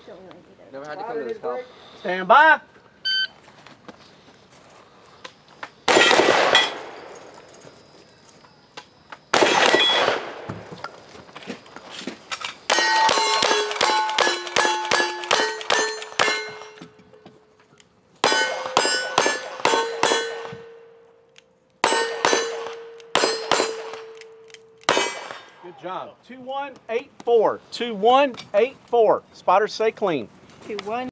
Never had to come to this house. Stand by. Good job. 2184. 2184. Spotters say clean. 2-1.